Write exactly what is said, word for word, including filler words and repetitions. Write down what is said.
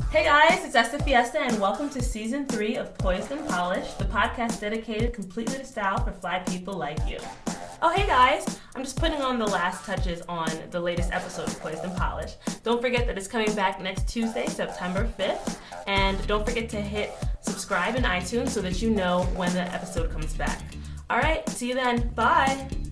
Hey guys, it's Esther Fiesta and welcome to season three of Poised and Polished, the podcast dedicated completely to style for fly people like you. Oh hey guys, I'm just putting on the last touches on the latest episode of Poised and Polished. Don't forget that it's coming back next Tuesday, September fifth, and don't forget to hit subscribe in iTunes so that you know when the episode comes back. Alright, see you then. Bye!